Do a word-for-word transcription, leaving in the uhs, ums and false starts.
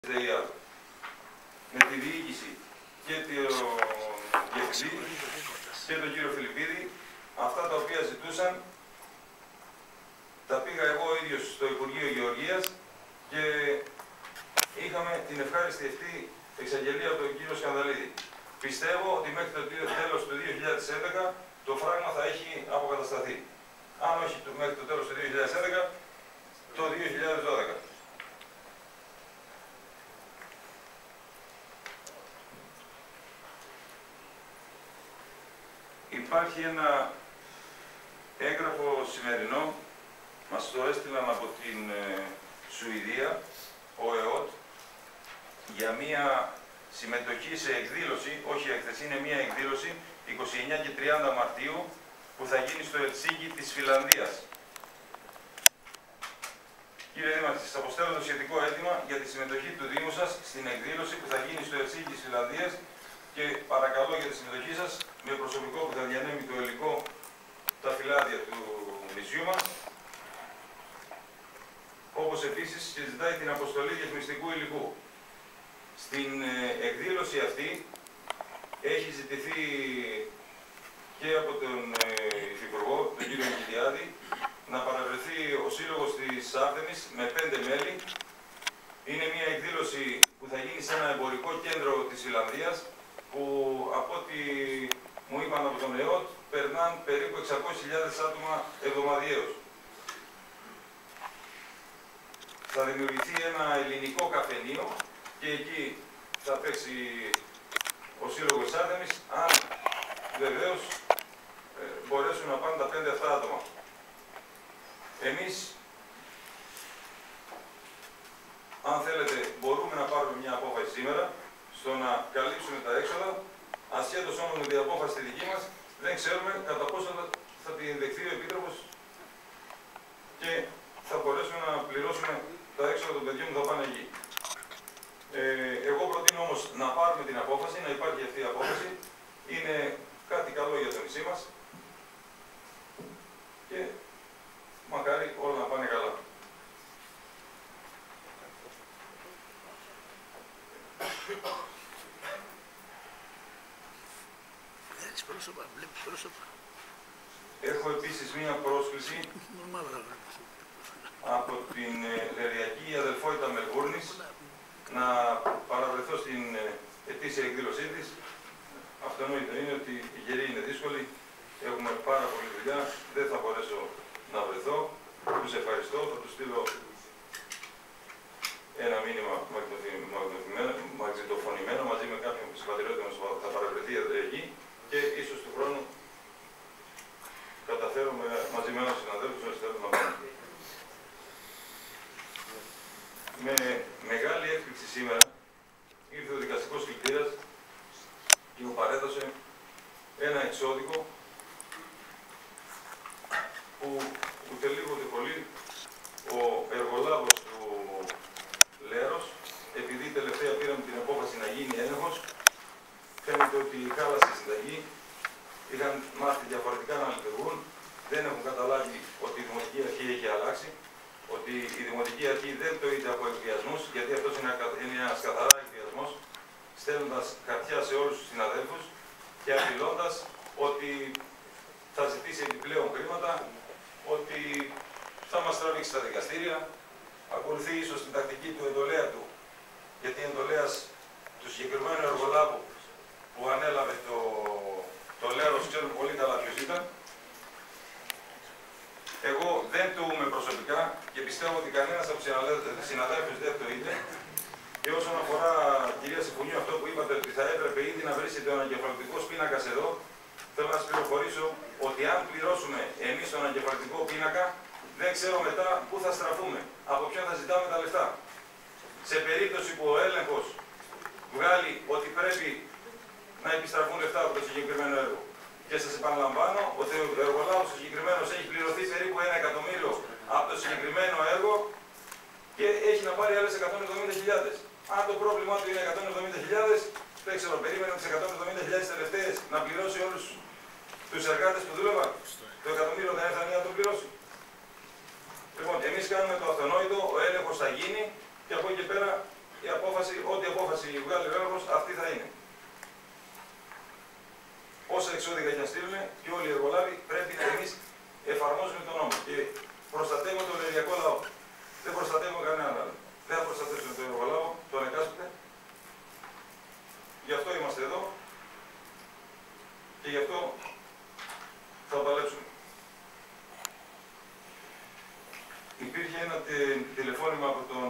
με τη διοίκηση και τον διευθυντή και τον κύριο Φιλιππίδη, αυτά τα οποία ζητούσαν, τα πήγα εγώ ίδιος στο Υπουργείο Γεωργίας και είχαμε την ευχάριστη αυτή εξαγγελία από τον κύριο Σκανδαλίδη. Πιστεύω ότι μέχρι το τέλος του δύο χιλιάδες έντεκα το φράγμα θα έχει αποκατασταθεί. Αν όχι μέχρι το τέλος του δύο χιλιάδες έντεκα, το δύο χιλιάδες δώδεκα. Υπάρχει ένα έγγραφο σημερινό, μας το έστειλαν από την ε, Σουηδία, ο ΕΟΤ, για μία συμμετοχή σε εκδήλωση, όχι έκθεση, είναι μία εκδήλωση είκοσι εννέα και τριάντα Μαρτίου που θα γίνει στο Ελσίνκι της Φινλανδίας. Κύριε Δήμαρχε, σας αποστέλλω το σχετικό αίτημα για τη συμμετοχή του Δήμου σας στην εκδήλωση που θα γίνει στο Ελσίνκι της Φινλανδίας και παρακαλώ για τη συμμετοχή σας με προσωπικό που θα διανέμει το υλικό, τα φυλάδια του νησιού μας, όπως επίσης και ζητάει την αποστολή διαφημιστικού υλικού. Στην εκδήλωση αυτή έχει ζητηθεί και από τον Υφυπουργό, τον κύριο Μικητιάδη, να παραβρεθεί ο Σύλλογος της Άρτεμις με πέντε μέλη. Είναι μια εκδήλωση που θα γίνει σε ένα εμπορικό κέντρο της Φιλανδίας, που από ό,τι μου είπαν από τον ΕΟΤ, περνάνε περίπου εξακόσιες χιλιάδες άτομα εβδομαδιαίως. Θα δημιουργηθεί ένα ελληνικό καφενείο και εκεί θα παίξει ο Σύλλογος της Άρτεμις, αν βεβαίως ε, μπορέσουν να πάνε τα πέντε αυτά άτομα. Εμείς, αν θέλετε, μπορούμε να πάρουμε μια απόφαση σήμερα στο να καλύψουμε τα έξοδα, ασχέτως όμως με την απόφαση τη δική μας, δεν ξέρουμε κατά πόσο θα, θα την δεχθεί ο Επίτροπος και θα μπορέσουμε να πληρώσουμε τα έξοδα των παιδιών που θα πάνε εκεί. Ε, εγώ προτείνω όμως να πάρουμε την απόφαση, να υπάρχει αυτή η απόφαση. Είναι κάτι καλό για το νησί μας και μακάρι όλα να πάνε καλά. Πρόσωπα, βλέπεις πρόσωπα. Έχω επίσης μία πρόσκληση από την Λεριακή Αδελφότητα Μελβούρνης να παραβρεθώ στην ετήσια εκδήλωσή της. Αυτονόητο είναι ότι η καιρή είναι δύσκολη, έχουμε πάρα πολλή δουλειά, δεν θα μπορέσω να βρεθώ. Τους ευχαριστώ, θα τους στείλω ένα μήνυμα μαγνητοφωνημένο μαζί με κάποιον συμπατριώτη μας θα παραβρεθεί εκεί. Και ίσως του χρόνου καταφέρουμε μαζί με έναν συναδέλφους να στέλνουμε να πάμε. Με μεγάλη έκπληξη σήμερα ήρθε ο δικαστικός κλητήρας και μου παρέδωσε ένα εξώδικο που ούτε λίγο ούτε πολύ ο εργολάβος του Λέρος, επειδή τελευταία πήραμε την απόφαση να γίνει έλεγχος, φαίνεται ότι χάλασε η συνταγή, είχαν μάθει διαφορετικά να λειτουργούν, δεν έχουν καταλάβει ότι η Δημοτική Αρχή έχει αλλάξει, ότι η Δημοτική Αρχή δεν πτωείται από εκβιασμούς, γιατί αυτός είναι ένας καθαρά εκβιασμός, στέλνοντας χαρτιά σε όλους τους συναδέλφους και απειλώντας ότι θα ζητήσει επιπλέον χρήματα, ότι θα μας τραβήξει στα δικαστήρια, ακολουθεί ίσως την τακτική του εντολέα του, γιατί εντολέας του συγκεκριμένου εργολάβου που ανέλαβε το, το Λέρος, ξέρουν πολύ καλά ποιος ήταν. Εγώ δεν το είμαι προσωπικά και πιστεύω ότι κανένας από τους συναδέλφους δεν το είναι. Και όσον αφορά, κυρία Συμφωνίου, αυτό που είπατε ότι θα έπρεπε ήδη να βρίσκεται ο ανακεφαλαιωτικός πίνακας εδώ, θέλω να σας πληροφορήσω ότι αν πληρώσουμε εμείς τον ανακεφαλαιωτικό πίνακα, δεν ξέρω μετά πού θα στραφούμε, από ποιον θα ζητάμε τα λεφτά. Σε περίπτωση που ο έλεγχος βγάλει ότι πρέπει να επιστραφούν λεφτά από το συγκεκριμένο έργο. Και σας επαναλαμβάνω ότι ο εργολάβος ο συγκεκριμένος έχει πληρωθεί περίπου ένα εκατομμύριο από το συγκεκριμένο έργο και έχει να πάρει άλλες εκατόν εβδομήντα χιλιάδες. Αν το πρόβλημά του είναι εκατόν εβδομήντα χιλιάδες, δεν ξέρω, περίμενε τις εκατόν εβδομήντα χιλιάδες τελευταίες να πληρώσει όλους τους εργάτες που δούλευαν. Το εκατομμύριο δεν έφτανε να το πληρώσει. Λοιπόν, εμείς κάνουμε το αυτονόητο, ο έλεγχος θα γίνει και από εκεί και πέρα η απόφαση, ό,τι απόφαση βγάλει ο έργος, αυτή θα είναι. Όσα εξώδικα και να στείλουν και όλοι οι εργολάβοι πρέπει να εμείς εφαρμόζουμε τον νόμο και προστατεύουμε τον ενεργειακό λαό. Δεν προστατεύουμε κανέναν άλλο. Δεν θα προστατεύσουμε τον εργολάβο, τον εκάστοτε. Γι' αυτό είμαστε εδώ και γι' αυτό θα παλέψουμε. Υπήρχε ένα τε, τηλεφώνημα από το